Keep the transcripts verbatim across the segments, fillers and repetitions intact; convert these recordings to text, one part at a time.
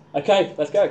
Okay, let's go.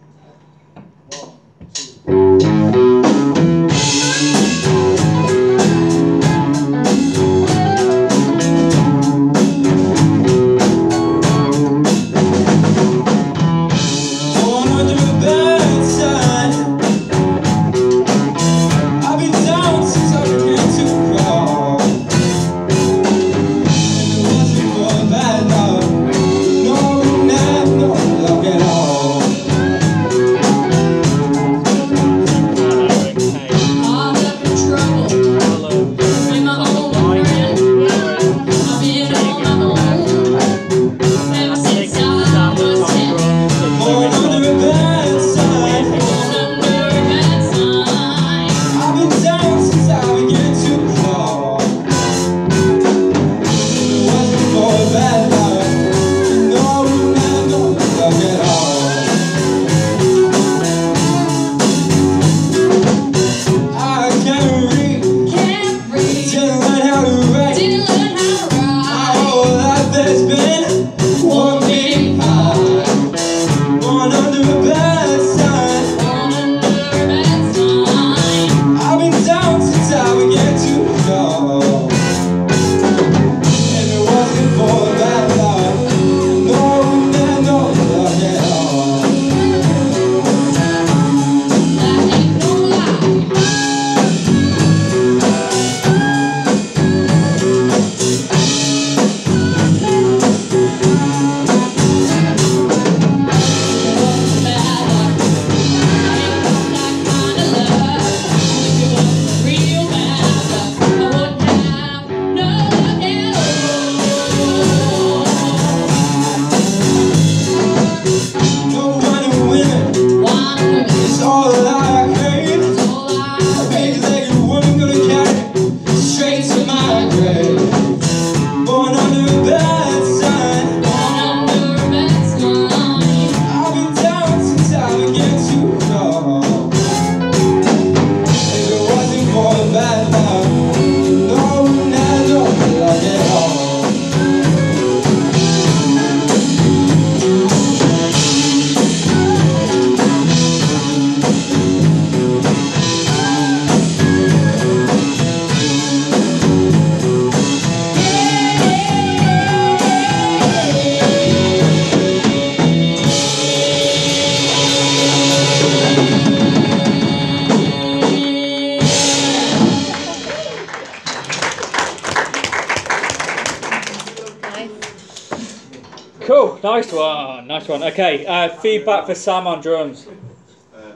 Cool, nice one, nice one. Okay, uh, feedback for Sam on drums. Uh,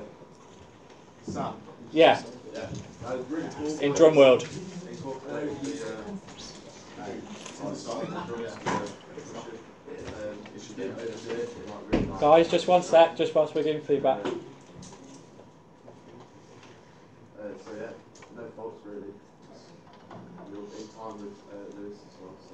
Sam? Yeah. Yeah, that was really cool. In drum world. Guys, just one sec, just whilst we're giving feedback. Uh, so yeah, no faults really. Just a real big time with uh, Lewis as well. So